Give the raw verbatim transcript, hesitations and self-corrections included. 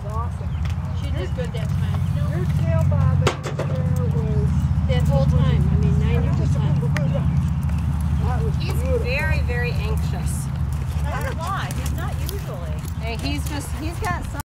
was awesome. She did good that time. Your tail bobbing there was... That whole time, I mean ninety percent. That was He's beautiful. very, very anxious. I don't know why. He's not usually. And he's just, he's got some